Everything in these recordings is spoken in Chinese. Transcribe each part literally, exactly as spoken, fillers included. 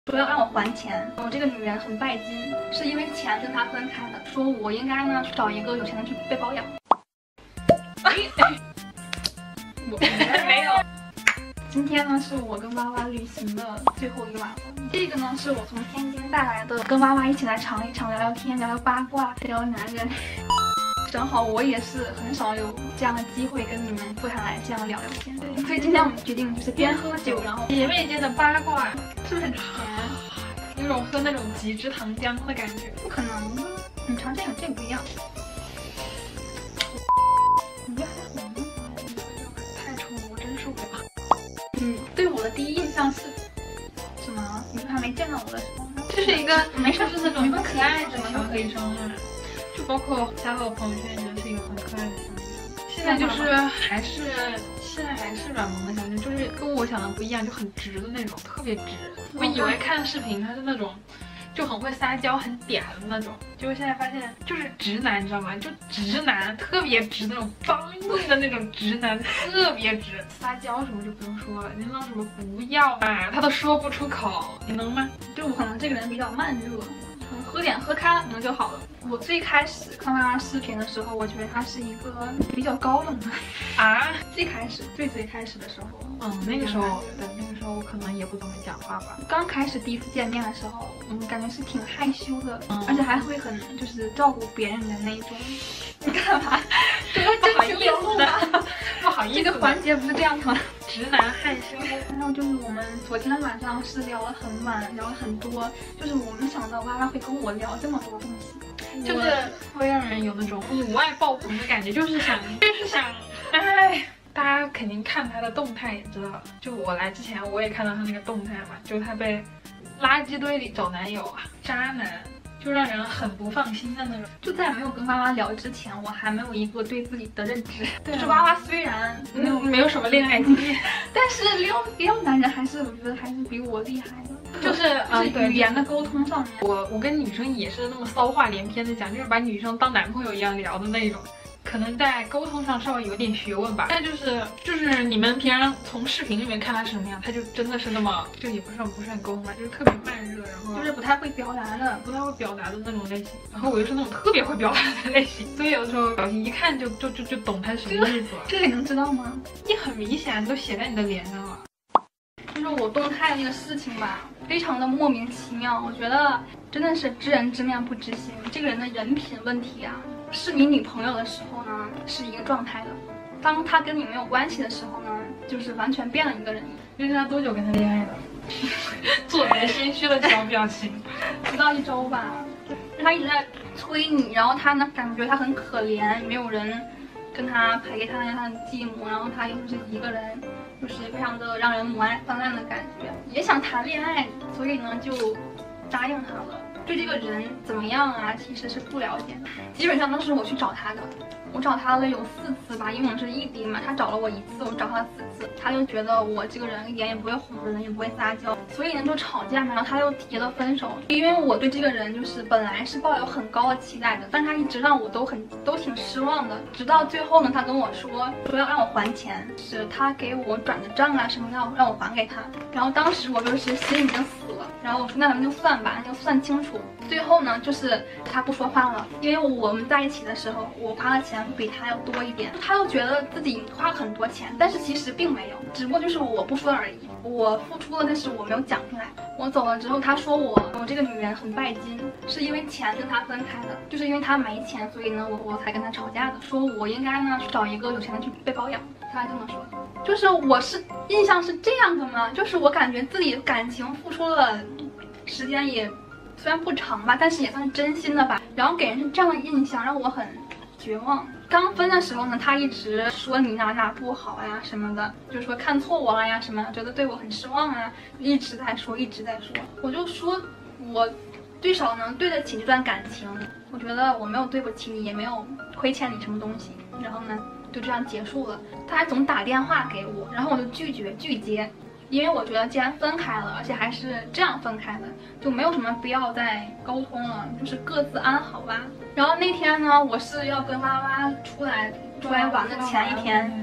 说要让我还钱。我这个女人很拜金，是因为钱跟他分开的，说我应该呢去找一个有钱的去被包养。我没有。今天呢是我跟娃娃旅行的最后一个晚上。这个呢是我从天津带来的，跟娃娃一起来尝一尝，聊聊天，聊聊八卦，聊聊男人。正好我也是很少有这样的机会跟你们坐下来这样聊聊天，所以今天我们决定就是边喝酒，然后姐妹间的八卦， 是不是很甜？ 有种喝那种极致糖浆的感觉。 不可能的，你尝这个，这个不一样。你这还红呢？ 太臭了，我真受不了。 嗯，对我的第一印象是什么？你还没见到我的时候， 这是一个没事， 是那种很可爱的小黑生嘛，就包括加到我朋友圈，觉得是一个很可爱的小女生。现在就是还是现在还是软萌的小女生，就是跟我想的不一样，就很直的那种，特别直。我以为看视频她是那种就很会撒娇、很嗲的那种，结果现在发现就是直男，你知道吗？就直男特别直，那种刚硬的那种直男，特别直。撒娇什么就不用说了，你那什么不要啊，他都说不出口，你能吗？ 就我可能这个人比较慢热，喝点喝开了可能就好了。我最开始看他视频的时候，我觉得他是一个比较高冷的啊。 最开始最最开始的时候， 嗯，那个时候对，那个时候我可能也不怎么讲话吧。 刚开始第一次见面的时候，嗯，感觉是挺害羞的，嗯、而且还会很就是照顾别人的那种。你干嘛？这个真情流露的， 不好意思， 这个环节不是这样的吗？ 直男害羞。 然后就是我们昨天晚上是聊了很晚，聊了很多，就是我没想到娃娃会跟我聊这么多东西， 就是会让人有那种母爱爆棚的感觉，就是想，就是想，哎。大家肯定看他的动态也知道，就我来之前我也看到他那个动态嘛，就是他被垃圾堆里找男友啊，渣男，就让人很不放心的那种。 就在没有跟娃娃聊之前，我还没有一个对自己的认知。对、就是娃娃虽然没有、 嗯、没有什么恋爱经验， 但是撩撩男人还是我觉得还是比我厉害的。 就是啊， 就是语言的沟通上面， 我我跟女生也是那么骚话连篇的讲，就是把女生当男朋友一样聊的那种。可能在沟通上稍微有点学问吧，但就是就是你们平常从视频里面看他是什么样，他就真的是那么就也不是不是很沟通吧，就是特别慢热，然后就是不太会表达的， 不太会表达的那种类型。然后我又是那种特别会表达的类型，所以有的时候表情一看就就就就懂他是什么意思了。 这个你能知道吗？ 你很明显都写在你的脸上了。 就是我动态的那个事情吧，非常的莫名其妙。我觉得真的是知人知面不知心，这个人的人品问题啊。是你女朋友的时候呢，是一个状态的；当他跟你没有关系的时候呢，就是完全变了一个人。 认识他多久跟他恋爱的？做别心虚的小表情。 不到一周吧，他一直在催你，然后他呢感觉他很可怜，没有人跟他陪他，他很寂寞，然后他又是一个人，就是非常的让人母爱泛滥的感觉，也想谈恋爱，所以呢就答应他了。对这个人怎么样啊，其实是不了解，基本上都是我去找他的。我找他了有四次吧，因为我们是异地嘛，他找了我一次，我找他四次，他就觉得我这个人一点也不会哄人，也不会撒娇，所以呢就吵架嘛，然后他又提了分手。因为我对这个人就是本来是抱有很高的期待的，但是他一直让我都很都挺失望的，直到最后呢，他跟我说说要让我还钱，是他给我转的账啊什么要让我还给他，然后当时我就是心已经死了，然后我说那咱们就算吧，那就算清楚。最后呢，就是他不说话了，因为我们在一起的时候，我花的钱比他要多一点，他又觉得自己花了很多钱，但是其实并没有，只不过就是我不说而已。我付出了，但是我没有讲出来。我走了之后，他说我我这个女人很拜金，是因为钱跟他分开的，就是因为他没钱，所以呢，我我才跟他吵架的。说我应该呢去找一个有钱的去被包养，他还这么说。就是我是印象是这样的吗？就是我感觉自己感情付出了，时间也。虽然不长吧，但是也算是真心的吧。然后给人是这样的印象，让我很绝望。刚分的时候呢，他一直说你哪哪不好呀什么的，就说看错我了呀什么，觉得对我很失望啊，一直在说，一直在说。我就说，我最少能对得起这段感情。我觉得我没有对不起你，也没有亏欠你什么东西。然后呢，就这样结束了。他还总打电话给我，然后我就拒绝拒接。因为我觉得既然分开了，而且还是这样分开的，就没有什么必要再沟通了，就是各自安好吧。然后那天呢，我是要跟娃娃出来出来玩的前一天，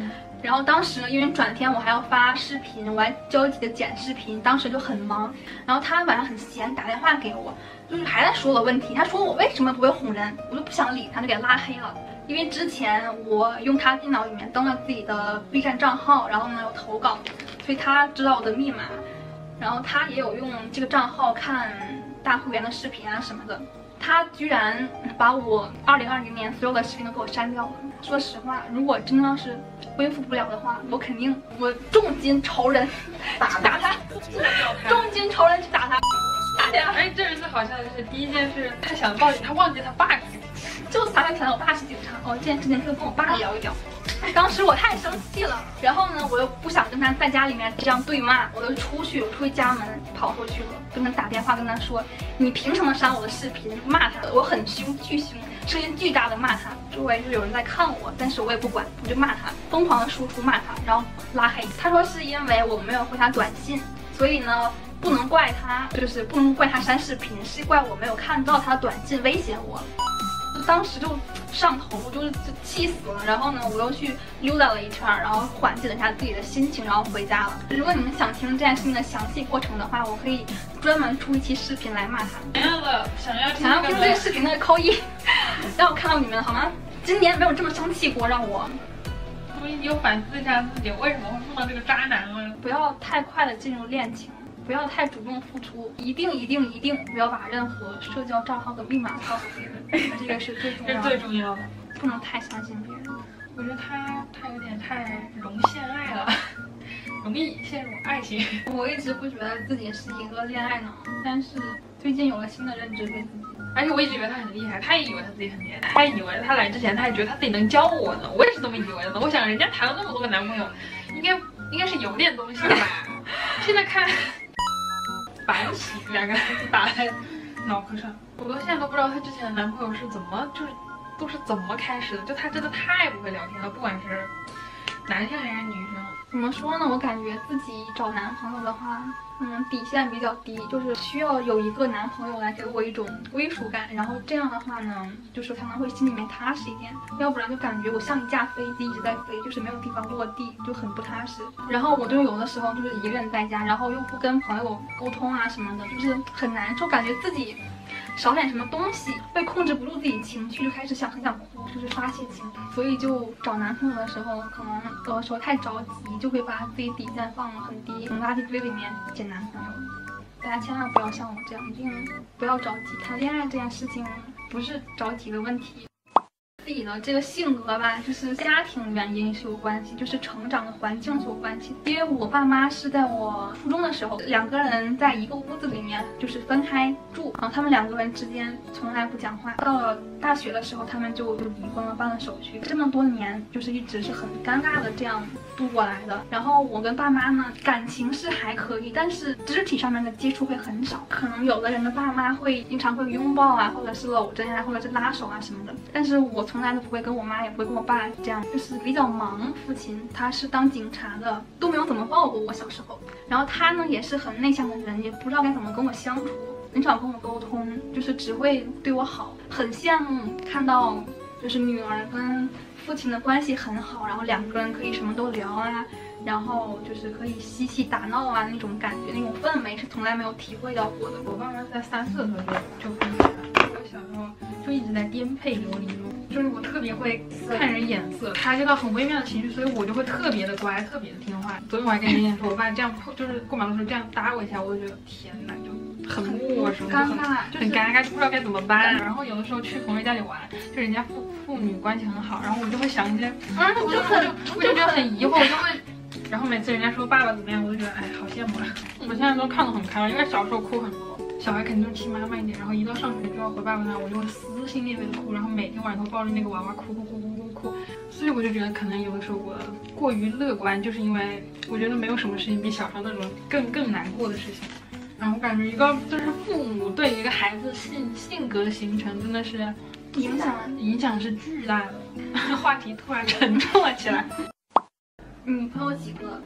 然后当时呢，因为转天我还要发视频，我还焦急的剪视频，当时就很忙。然后他晚上很闲，打电话给我，就是还在说我问题。他说我为什么不会哄人，我就不想理他，就给拉黑了。因为之前我用他电脑里面登了自己的 B 站账号，然后呢有投稿，所以他知道我的密码。然后他也有用这个账号看大会员的视频啊什么的。他居然把我二零二零年所有的视频都给我删掉了。说实话，如果真的是恢复不了的话，我肯定我重金仇人打打他，重金仇人去打他，打他。 哎，这人最好笑的是第一件事，他想报警，他忘记他爸是警察， 就他想我爸是警察。哦，这件事情可以跟我爸聊一聊。当时我太生气了，然后呢，我又不想跟他在家里面这样对骂，我就出去，我出去家门跑出去了，跟他打电话跟他说，你凭什么删我的视频？骂他，我很凶，巨凶，声音巨大的骂他。周围就有人在看我，但是我也不管，我就骂他，疯狂的输出骂他，然后拉黑。他说是因为我没有回他短信，所以呢不能怪他，就是不能怪他删视频，是怪我没有看到他的短信威胁我。当时就上头，就是就气死了。然后呢，我又去溜达了一圈，然后缓解了一下自己的心情，然后回家了。如果你们想听这件事情的详细过程的话，我可以专门出一期视频来骂他。 想要的，想要想要听这个视频的扣一，让我看到你们好吗？今年没有这么生气过，让我。 所以你有反思一下自己为什么会碰到这个渣男吗？ 不要太快的进入恋情。不要太主动付出，一定一定一定不要把任何社交账号的密码告诉别人，这个是最重要的。 这是最重要的， 不能太相信别人。 我觉得他他有点太容陷爱了，容易陷入爱情。 我一直不觉得自己是一个恋爱脑，但是最近有了新的认知对自己。 而且我一直以为他很厉害，他也以为他自己很厉害，他也以为他来之前他也觉得他自己能教我呢，我也是这么以为的。我想人家谈了那么多个男朋友，应该应该是有点东西的吧。现在看。反起两个孩子打在脑壳上，我到现在都不知道她之前的男朋友是怎么，就是都是怎么开始的。就他真的太不会聊天了，不管是男生还是女生。 怎么说呢？我感觉自己找男朋友的话，嗯，底线比较低，就是需要有一个男朋友来给我一种归属感，然后这样的话呢，就是可能会心里面踏实一点，要不然就感觉我像一架飞机一直在飞，就是没有地方落地，就很不踏实。然后我就有的时候就是一个人在家，然后又不跟朋友沟通啊什么的，就是很难受，感觉自己少点什么东西，会控制不住自己情绪，就开始想很想哭，就是发泄情绪。所以就找男朋友的时候，可能有的时候太着急，就会把自己底线放得很低，从垃圾堆里面捡男朋友。大家千万不要像我这样，一定不要着急。谈恋爱这件事情不是着急的问题。自己的这个性格吧，就是家庭原因是有关系，就是成长的环境是有关系。因为我爸妈是在我初中的时候，两个人在一个屋子里面，就是分开住，然后他们两个人之间从来不讲话。到了大学的时候，他们就就离婚了，办了手续。这么多年，就是一直是很尴尬的这样度过来的。然后我跟爸妈呢，感情是还可以，但是肢体上面的接触会很少。可能有的人的爸妈会经常会拥抱啊，或者是搂着呀、啊，或者是拉手啊什么的。但是我从来都不会跟我妈，也不会跟我爸这样，就是比较忙。父亲他是当警察的，都没有怎么抱过我小时候。然后他呢也是很内向的人，也不知道该怎么跟我相处。很少跟我沟通，就是只会对我好，很羡慕看到就是女儿跟父亲的关系很好，然后两个人可以什么都聊啊，然后就是可以嬉戏打闹啊，那种感觉，那种氛围是从来没有体会到过的。 我爸妈在三四的时候就就分开了，我小时候就一直在颠沛流离中，就是我特别会看人眼色，察觉到很微妙的情绪，所以我就会特别的乖，特别的听话。昨天我还跟妍妍说，我爸这样就是过马路的时候这样搭我一下，我就觉得天哪，就很陌生， 尴尬， 很尴尬，就不知道该怎么办。然后有的时候去朋友家里玩，就人家父父女关系很好，然后我就会想一些， 嗯，我就很， 我就觉得很疑惑，我就会。然后每次人家说爸爸怎么样，我就觉得哎，好羡慕啊！我现在都看得很开了，因为小时候哭很多，小孩肯定都亲妈妈一点，然后一到上学就要回爸爸那，我就会撕心裂肺的哭，然后每天晚上都抱着那个娃娃哭哭哭哭哭哭。所以我就觉得可能有的时候我过于乐观，就是因为我觉得没有什么事情比小时候那种更更难过的事情。然后我感觉一个就是父母对一个孩子性性格的形成真的是影响影响是巨大的。话题突然沉重了起来。 女朋友几个？就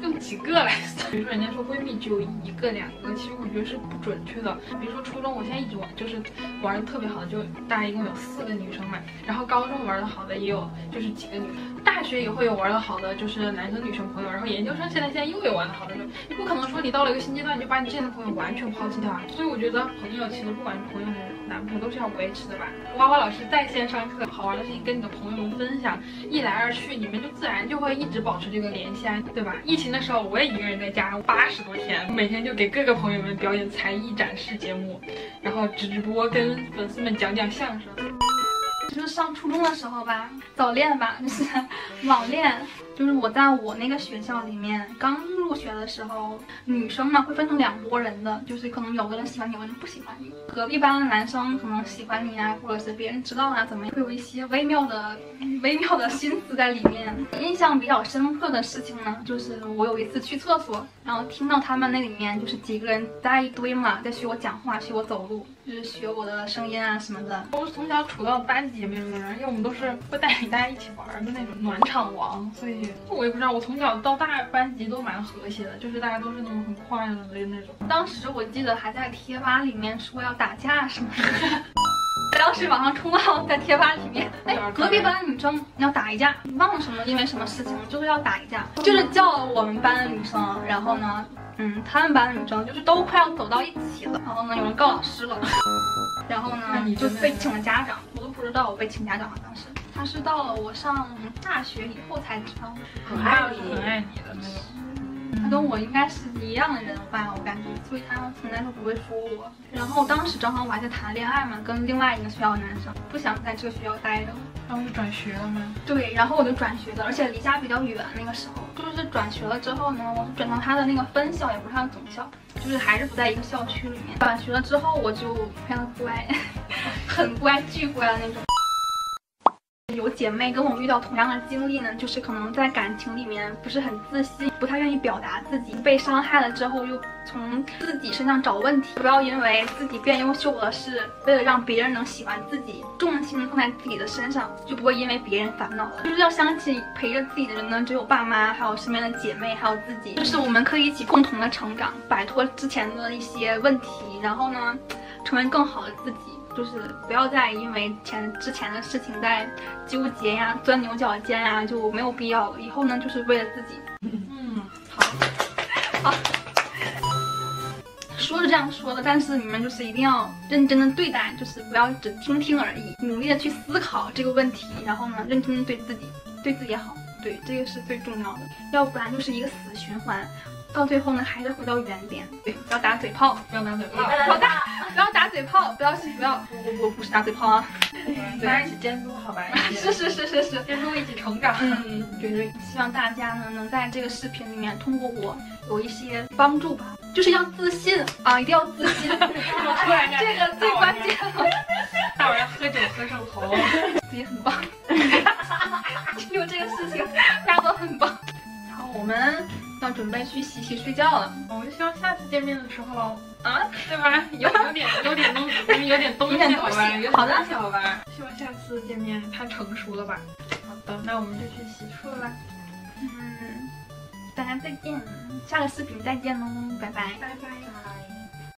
用几个来算。比如说人家说闺蜜只有一个两个，其实我觉得是不准确的。比如说初中，我现在一直玩，就是玩的特别好的，就大概一共有四个女生嘛。然后高中玩的好的也有，就是几个女生。大学也会有玩的好的，就是男生女生朋友。然后研究生现在现在又有玩的好的，就你不可能说你到了一个新阶段你就把你之前的朋友完全抛弃掉啊。所以我觉得朋友其实不管是朋友还是男朋友都是要维持的吧。娃娃老师在线上课，好玩的事情跟你的朋友们分享，一来二去你们就自然就会一直保持这个联系啊，对吧？疫情的时候我也一个人在家八十多天，每天就给各个朋友们表演才艺展示节目，然后直播跟粉丝们讲讲相声。 就是上初中的时候吧，早恋吧，就是网恋。就是我在我那个学校里面刚入学的时候，女生呢会分成两拨人的，就是可能有的人喜欢你，有的人不喜欢你。隔壁班的男生可能喜欢你啊，或者是别人知道啊，怎么样，会有一些微妙的微妙的心思在里面。印象比较深刻的事情呢，就是我有一次去厕所，然后听到他们那里面就是几个人在一堆嘛，在学我讲话，学我走路，就是学我的声音啊什么的。我是从小处到班级里面的人，因为我们都是会带领大家一起玩的那种暖场王，所以我也不知道，我从小到大班级都蛮和谐的，就是大家都是那种很快乐的那种。当时我记得还在贴吧里面说要打架什么的。当时网上冲浪在贴吧里面，哎，隔壁班女生要打一架，忘了什么，因为什么事情，就是要打一架，就是叫了我们班的女生，然后呢，嗯，他们班的女生就是都快要走到一起了，然后呢，有人告老师了，然后呢，就被请了家长，我都不知道我被请家长了，当时他是到了我上大学以后才知道， 很爱你，很爱你的那种。 他跟我应该是一样的人吧，我感觉，所以他从来都不会说我。然后当时正好我还在谈恋爱嘛，跟另外一个学校的男生，不想在这个学校待着， 然后就转学了吗？ 对，然后我就转学了，而且离家比较远。那个时候就是转学了之后呢，我转到他的那个分校，也不是他的总校，就是还是不在一个校区里面。转学了之后，我就非常乖，很乖，巨乖的那种。有姐妹跟我遇到同样的经历呢，就是可能在感情里面不是很自信，不太愿意表达自己，被伤害了之后又从自己身上找问题。不要因为自己变优秀了，是为了让别人能喜欢自己，重心放在自己的身上，就不会因为别人烦恼了。就是要相信陪着自己的人呢，只有爸妈，还有身边的姐妹，还有自己。就是我们可以一起共同的成长，摆脱之前的一些问题，然后呢，成为更好的自己。就是不要再因为前之前的事情在纠结呀、钻牛角尖呀，就没有必要了。以后呢，就是为了自己。嗯，好，好。说是这样说的，但是你们就是一定要认真的对待，就是不要只听听而已，努力的去思考这个问题，然后呢，认真的对自己，对自己好，对，这个是最重要的，要不然就是一个死循环。到最后呢，还是回到原点。对，不要打嘴炮，不要打嘴炮，不要打，不要打嘴炮，不要不要，我我我不是打嘴炮啊。 大家一起监督，好吧？ 是是是是是， 监督一起成长。 嗯，对对，希望大家呢能在这个视频里面通过我有一些帮助吧，就是要自信啊，一定要自信。突然这个最关键了。 大晚上喝酒喝上头， 自己很棒。有这个事情，大家都很棒。好，我们要准备去洗洗睡觉了。 我就希望下次见面的时候啊，对吧？有有点有点东西，有点东西，好吧？好的，好吧。希望下次见面他成熟了吧？好的，那我们就去洗漱了。 嗯，大家再见，下个视频再见喽，拜拜， 拜拜。